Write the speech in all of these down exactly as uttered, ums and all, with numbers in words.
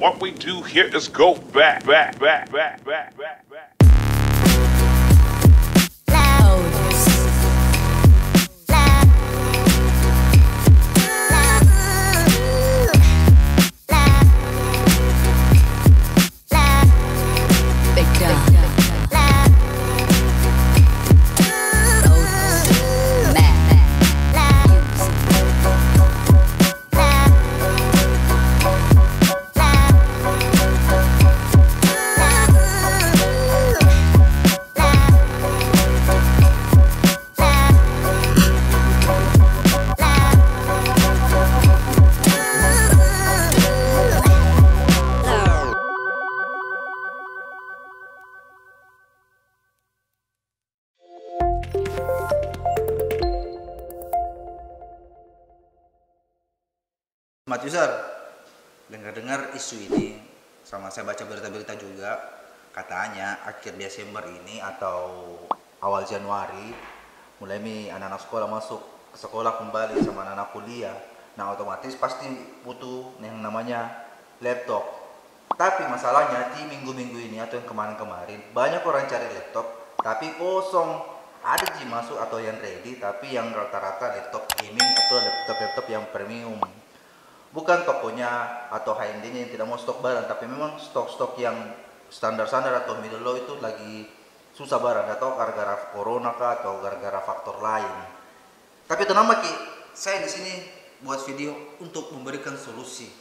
What we do here is go back, back, back, back, back, back, back. Smart user, dengar-dengar isu ini, sama saya baca berita-berita juga, katanya akhir Desember ini atau awal Januari, mulai nih anak-anak sekolah masuk ke sekolah kembali sama anak-anak kuliah, nah otomatis pasti butuh yang namanya laptop. Tapi masalahnya di minggu-minggu ini atau yang kemarin-kemarin, banyak orang cari laptop, tapi kosong. Ada sih masuk atau yang ready, tapi yang rata-rata laptop gaming atau laptop-laptop yang premium. Bukan tokonya atau H M D-nya yang tidak mau stok barang, tapi memang stok-stok yang standar-standar atau middle low itu lagi susah barang, atau gara-gara corona kah atau gara-gara faktor lain. Tapi tenang Ki, saya di sini buat video untuk memberikan solusi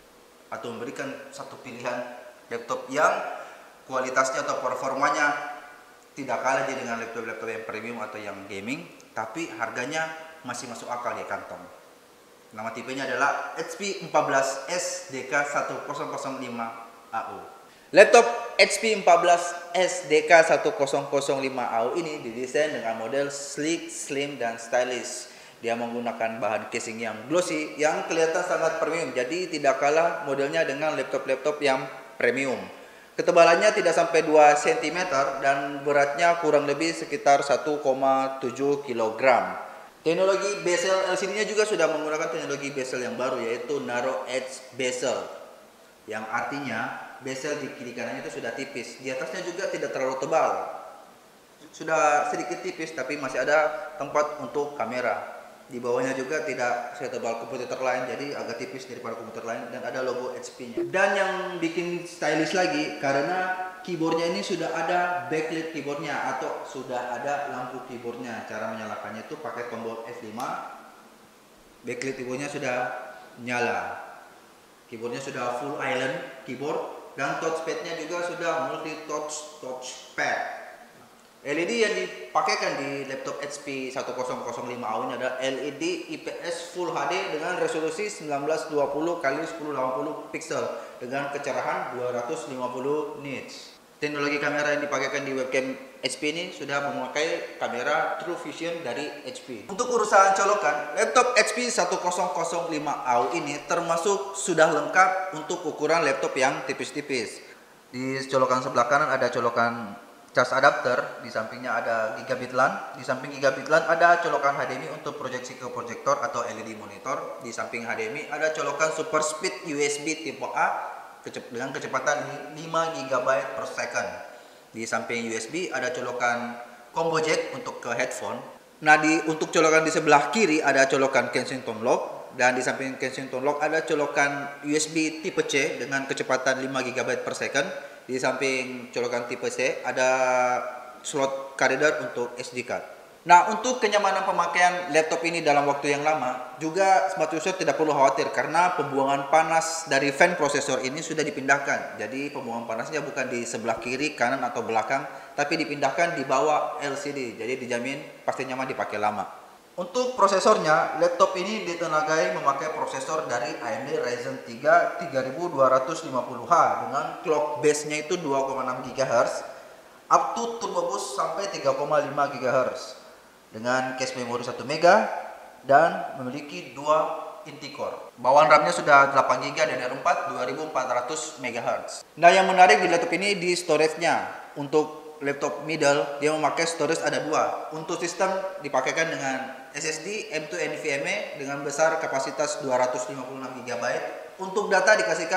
atau memberikan satu pilihan laptop yang kualitasnya atau performanya tidak kalah aja dengan laptop-laptop yang premium atau yang gaming, tapi harganya masih masuk akal di kantong. Nama tipenya adalah H P empat belas S D K seribu lima A U. Laptop H P empat belas S D K seribu lima A U ini didesain dengan model sleek, slim, dan stylish. Dia menggunakan bahan casing yang glossy yang kelihatan sangat premium. Jadi tidak kalah modelnya dengan laptop-laptop yang premium. Ketebalannya tidak sampai dua sentimeter dan beratnya kurang lebih sekitar satu koma tujuh kilogram. Teknologi bezel L C D-nya juga sudah menggunakan teknologi bezel yang baru, yaitu narrow edge bezel, yang artinya bezel di kiri kanannya itu sudah tipis. Di atasnya juga tidak terlalu tebal, sudah sedikit tipis, tapi masih ada tempat untuk kamera. Di bawahnya juga tidak setebal komputer lain, jadi agak tipis daripada komputer lain, dan ada logo H P-nya. Dan yang bikin stylish lagi, karena keyboardnya ini sudah ada backlit keyboardnya atau sudah ada lampu keyboardnya. Cara menyalakannya itu pakai tombol F lima. Backlit keyboardnya sudah nyala. Keyboardnya sudah full island keyboard, dan touchpadnya juga sudah multi touch touchpad. L E D yang dipakaikan di laptop H P seribu lima A U ini adalah L E D I P S Full H D dengan resolusi seribu sembilan ratus dua puluh kali seribu delapan puluh pixel dengan kecerahan dua ratus lima puluh nits. Teknologi kamera yang dipakaikan di webcam H P ini sudah memakai kamera True Vision dari H P. Untuk urusan colokan, laptop H P seribu lima A U ini termasuk sudah lengkap untuk ukuran laptop yang tipis-tipis. Di colokan sebelah kanan ada colokan cas adapter, di sampingnya ada gigabit LAN, di samping gigabit LAN ada colokan H D M I untuk proyeksi ke proyektor atau L E D monitor, di samping H D M I ada colokan super speed U S B tipe A dengan kecepatan lima gigabyte per second. Di samping U S B ada colokan combo jack untuk ke headphone. Nah, di untuk colokan di sebelah kiri ada colokan Kensington lock, dan di samping Kensington lock ada colokan U S B tipe C dengan kecepatan lima gigabyte per second. Di samping colokan tipe C ada slot carrier untuk S D card. Nah, untuk kenyamanan pemakaian laptop ini dalam waktu yang lama, juga smart user tidak perlu khawatir karena pembuangan panas dari fan prosesor ini sudah dipindahkan. Jadi pembuangan panasnya bukan di sebelah kiri, kanan, atau belakang, tapi dipindahkan di bawah L C D. Jadi dijamin pasti nyaman dipakai lama. Untuk prosesornya, laptop ini ditenagai memakai prosesor dari A M D Ryzen tiga tiga ribu dua ratus lima puluh H dengan clock base-nya itu dua koma enam gigahertz, up to turbo boost sampai tiga koma lima gigahertz, dengan cache memori satu mega dan memiliki dua inti core. Bawaan RAM-nya sudah delapan giga D D R empat dua ribu empat ratus megahertz. Nah, yang menarik di laptop ini di storage-nya. Untuk laptop middle dia memakai storage ada dua. Untuk sistem dipakaikan dengan S S D M dua NVMe dengan besar kapasitas dua ratus lima puluh enam gigabyte. Untuk data dikasihkan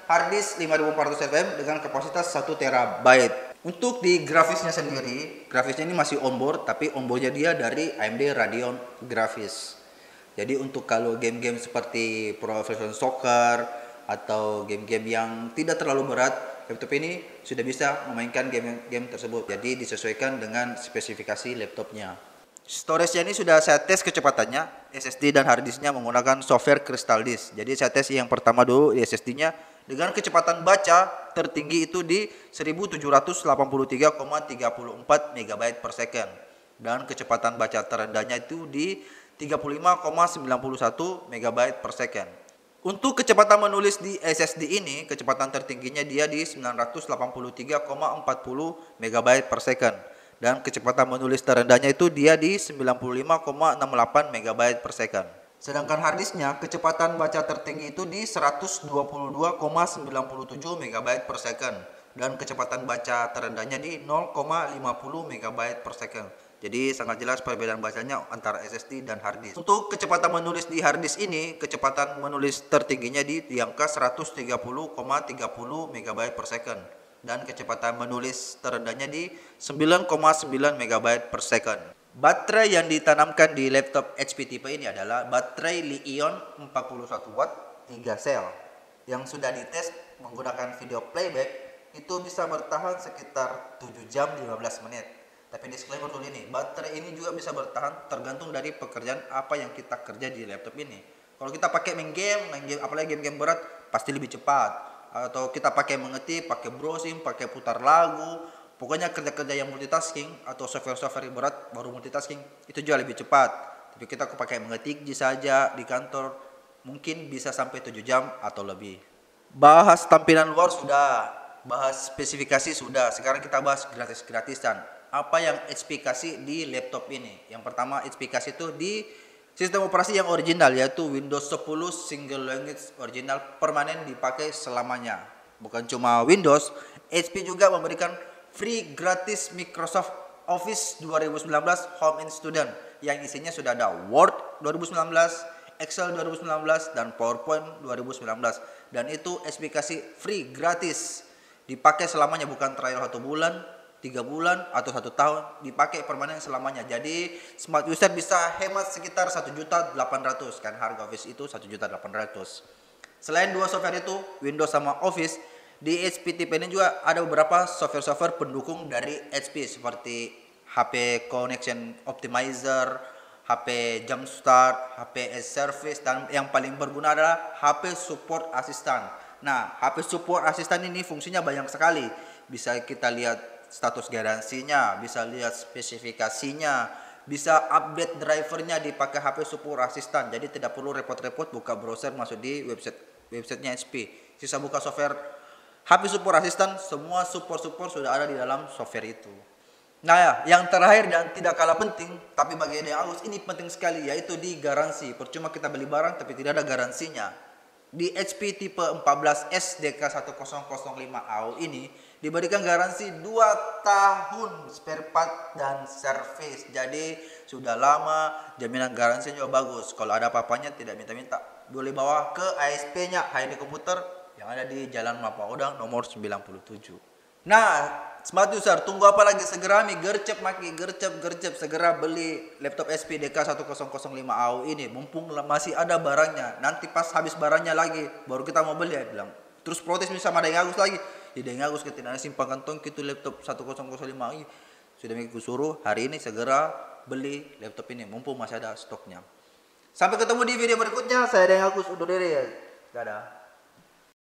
harddisk lima ribu empat ratus F M dengan kapasitas satu terabyte. Untuk di grafisnya sendiri, grafisnya ini masih onboard, tapi onboardnya dia dari A M D Radeon Graphics. Jadi untuk kalau game-game seperti Professional Soccer atau game-game yang tidak terlalu berat, laptop ini sudah bisa memainkan game-game tersebut. Jadi disesuaikan dengan spesifikasi laptopnya. Storage-nya ini sudah saya tes kecepatannya, S S D dan hard disk-nya menggunakan software Crystal Disk. Jadi saya tes yang pertama dulu di S S D-nya dengan kecepatan baca tertinggi itu di seribu tujuh ratus delapan puluh tiga koma tiga empat megabyte per second. Dan kecepatan baca terendahnya itu di tiga puluh lima koma sembilan satu megabyte per second. Untuk kecepatan menulis di S S D ini, kecepatan tertingginya dia di sembilan ratus delapan puluh tiga koma empat puluh megabyte per second. Dan kecepatan menulis terendahnya itu dia di sembilan puluh lima koma enam delapan megabyte per second. Sedangkan harddisknya kecepatan baca tertinggi itu di seratus dua puluh dua koma sembilan tujuh megabyte per second. Dan kecepatan baca terendahnya di nol koma lima puluh megabyte per second. Jadi sangat jelas perbedaan bacanya antara S S D dan harddisk. Untuk kecepatan menulis di harddisk ini, kecepatan menulis tertingginya di, di angka seratus tiga puluh koma tiga puluh megabyte per second. Dan kecepatan menulis terendahnya di sembilan koma sembilan megabyte per second. Baterai yang ditanamkan di laptop H P tipe ini adalah baterai Li-ion empat puluh satu watt tiga sel yang sudah dites menggunakan video playback itu bisa bertahan sekitar tujuh jam lima belas menit. Tapi disclaimer dulu ini, baterai ini juga bisa bertahan tergantung dari pekerjaan apa yang kita kerja di laptop ini. Kalau kita pakai main game, main game apalagi game-game berat pasti lebih cepat. Atau kita pakai mengetik, pakai browsing, pakai putar lagu, pokoknya kerja-kerja yang multitasking atau software-software yang berat baru multitasking itu juga lebih cepat. Tapi kita pakai mengetik saja di kantor mungkin bisa sampai tujuh jam atau lebih. Bahas tampilan luar sudah, bahas spesifikasi sudah. Sekarang kita bahas gratis-gratisan. Apa yang H P kasih di laptop ini? Yang pertama H P kasih itu di sistem operasi yang original yaitu Windows sepuluh Single Language original permanen dipakai selamanya. Bukan cuma Windows, H P juga memberikan free gratis Microsoft Office dua ribu sembilan belas Home and Student yang isinya sudah ada Word dua ribu sembilan belas, Excel dua ribu sembilan belas, dan PowerPoint dua ribu sembilan belas. Dan itu H P kasih free gratis. Dipakai selamanya, bukan trial satu bulan, tiga bulan, atau satu tahun. Dipakai permanen selamanya. Jadi smart user bisa hemat sekitar satu juta delapan ratus ribu. Kan harga Office itu satu juta delapan ratus ribu. Selain dua software itu, Windows sama Office, di H P tipe ini juga ada beberapa software-software pendukung dari H P seperti H P Connection Optimizer, H P Jumpstart, H P as Service, dan yang paling berguna adalah H P Support Assistant. Nah, H P Support Assistant ini fungsinya banyak sekali. Bisa kita lihat status garansinya, bisa lihat spesifikasinya, bisa update drivernya dipakai H P Support Assistant. Jadi tidak perlu repot-repot buka browser masuk di website websitenya H P. Sisa buka software H P Support Assistant, semua support-support sudah ada di dalam software itu. Nah ya, yang terakhir dan tidak kalah penting, tapi bagi Deng Agus ini penting sekali, yaitu di garansi. Percuma kita beli barang tapi tidak ada garansinya. Di H P tipe empat belas S D K satu nol nol lima A U ini diberikan garansi dua tahun spare part dan service. Jadi sudah lama, jaminan garansinya juga bagus. Kalau ada apa-apanya tidak minta-minta, boleh bawa ke A S P-nya H D Komputer yang ada di Jalan Mapa Odang nomor sembilan puluh tujuh. Nah, smart user, tunggu apa lagi? Segera mi gercep maki, gercep gercep segera beli laptop H P D K satu nol nol lima A U ini, mumpung masih ada barangnya. Nanti pas habis barangnya lagi baru kita mau beli, ya bilang. Terus protes sama Deng Agus lagi. Di Deng Agus ketika simpang kantong gitu laptop satu nol nol lima A U. Sudah aku suruh hari ini segera beli laptop ini, mumpung masih ada stoknya. Sampai ketemu di video berikutnya. Saya Deng Agus undur diri ya. Dadah.